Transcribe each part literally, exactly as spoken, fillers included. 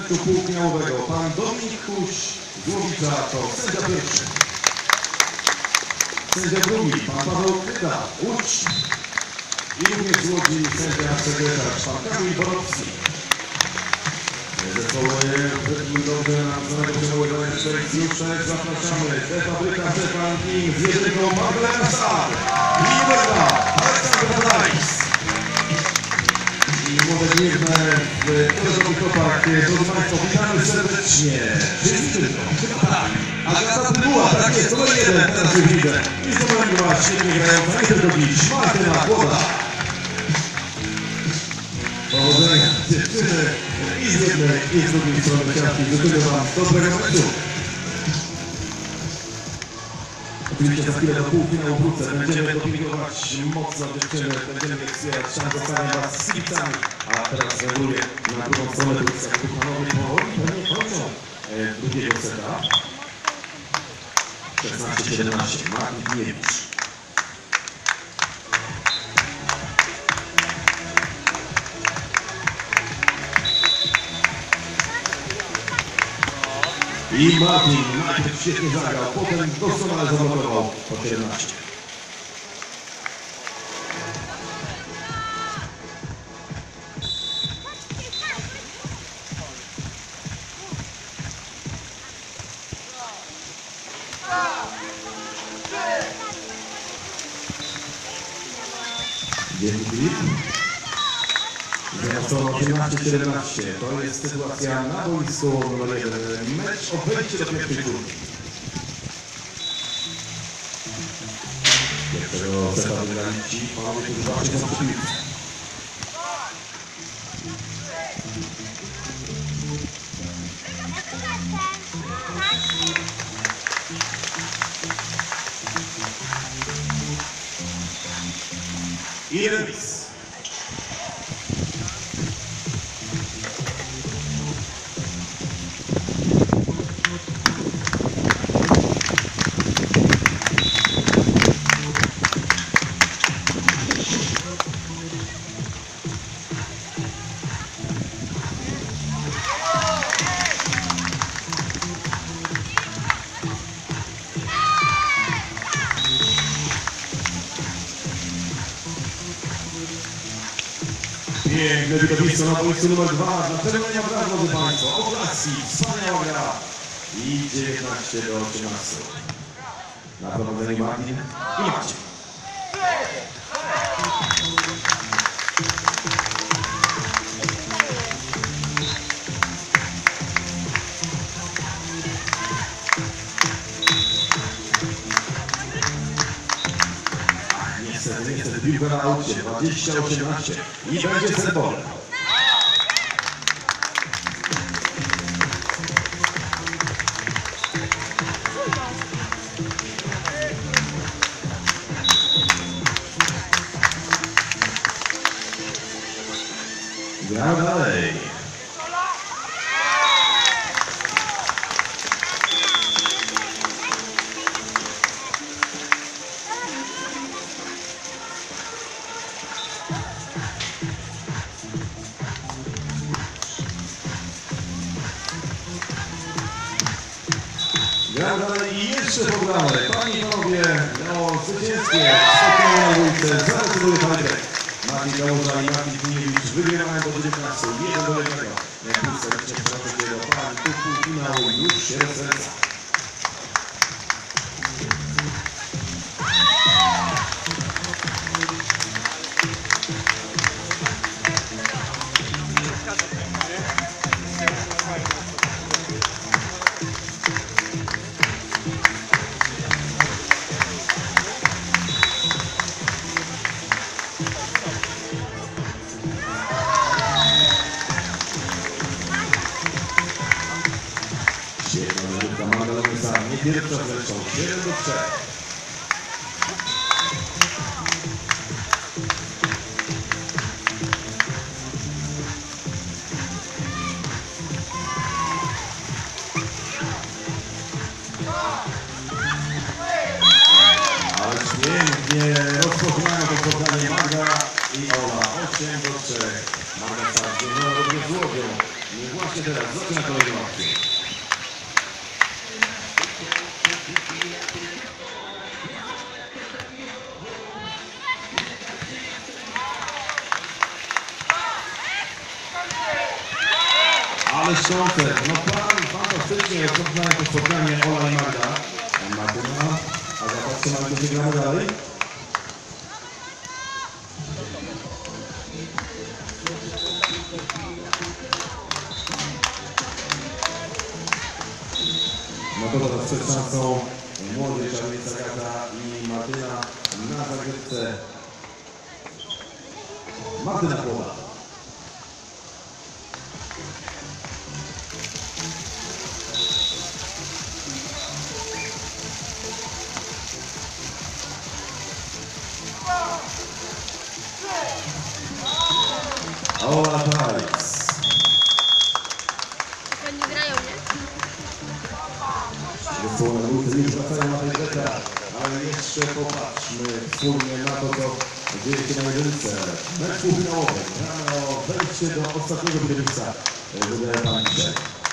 setu półfinałowego. Pan Dominik Kuś z Głowicza to sędzia pierwszy. Sędzia drugi, pan Paweł Kyda, Łódź. I również z Łodzi sędzia sekretarz, pan Kamil Borowski. Zespoły dobrze na znanego selekcjuszek zapraszamy. Te fabryka Stefan Kim z Jerzyką Magdalena Star. I Wega, Aleksandra Dajs. I młode gniewne w kolorowych topach. Drodzy Państwo, witamy serdecznie. Czyli tylko, chyba tak. Agata Tybuła, tak jest, to jeden, teraz już widzę. I zdobyła świetnie grająca, nie tylko dziś. Martyna Kłoda. Powodzenia dziewczyny i z jednej, i z drugiej strony siatki. Życzę Wam dobrego meczu. Oczywiście za chwilę do półfinału wrócę. Będziemy dopingować mocno dziewczyny. Będziemy wspierać szans zostawiam Was z kibicami. A teraz reguluję na drugą stronę Turska Kuchmanowi. Powoli pewnie kończą drugiego seta. szesnaście siedemnaście. Martin Gniewicz. I Martin najpierw świetnie zagrał, potem doskonale zablokował po siedemnaście. Dzięki. Zamiastowo osiemnaście siedemnaście. To jest sytuacja na boisku numer jeden. Mecz o wejście do pierwszej turki. Pierwszego seta wygrali ci panowie, którzy właśnie są przeciwni. I remis. Piękne widowisko na boisku numer dwa. Dlaczego nie ma brawa, drodzy Państwo? Oklaski, wspaniała gra. I dziewiętnaście do osiemnastu. Na prowadzeniu Martin i Maciej. Niestety, niestety, piłka na aucie, dwadzieścia osiemnaście i będzie setball. Gra dalej. Gra dalej i jeszcze pogramy. Panie i panowie, o zwycięstwie spotkania na ulicy zadecyduje Pańtek. Martin Kałuża i Martin Gniewicz wygrywają do dziewiętnastu. jeden do jednego. Jak już serdecznie przepraszam, pan tu półfinału już się rozkręca. Nie pierwsza zresztą, jeden do trzech. Ale pięknie rozpoczynają to spotkanie Magda i Ola. osiem do trzech. Magda Sarczyk, no również z Łodzią. I właśnie teraz zaczyna kolejną akcję. Ale szczątek, no pan, fantastycznie, rozpoczynają to spotkanie Ola i Magda. Martyna, a zobaczcie, mamy to gramy dalej. No to teraz przed szansą młodej czarnicy Agata i Martyna na zagrywce. Martyna Kłoda. Ola Tajs. Oni grają, nie? Zespoły już wracają na tej grę, ale jeszcze popatrzmy wspólnie na to, co dzieje się na jedynce. Mecz półfinałowy. Gramy o wejście do ostatniego miejsca. Wydaje pan dzisiaj.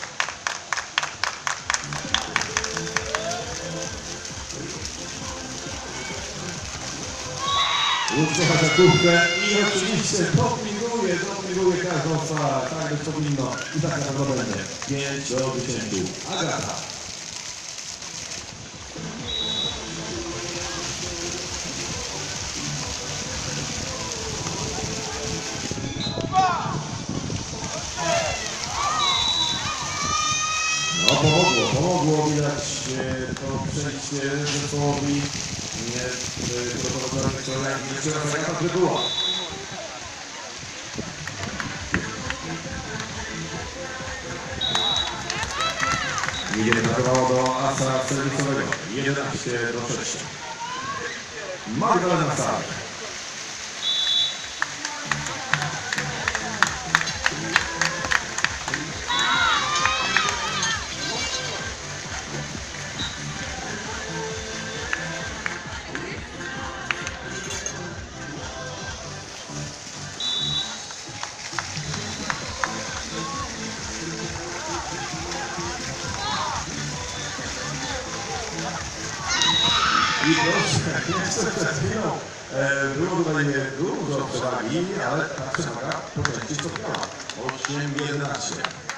Łódź atakówkę i oczywiście dopinguje, dopinguje każdą salę, tak być powinno i tak na pewno będzie. pięć do dziesięciu. Agata. No pomogło, pomogło widać e, to przejście zespołowi. Nie, prawdopodobnie to jak nie chciała Agata Trybuła. Nie brakowało do asa serwisowego. jedenaście do sześciu. Magdalena Stark. I proszę, jeszcze przed chwilą e, było tutaj dużo przewagi, ale ta przewaga po części stopniała. osiem jedenaście.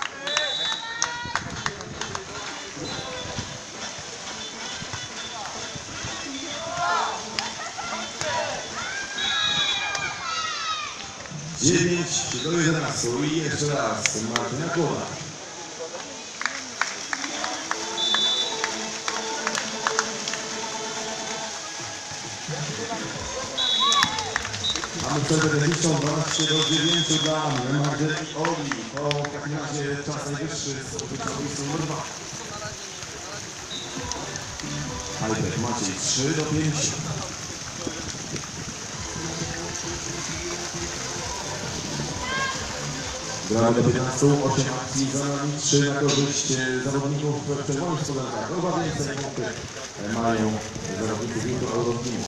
dziewięć do jedenastu i jeszcze raz Martyna Kłoda. Mamy przerwę techniczną dwanaście do dziewięciu dla Magdy i Oli. To w takim razie czas najwyższy z użytkownictwa numer dwa. Hajtek Maciej trzy do pięciu. Gramy do piętnastu, osiem akcji za nami, trzy na korzyść zawodników w czerwonych spodenkach. Chyba więcej punkty mają zawodników jutro Euroteamu.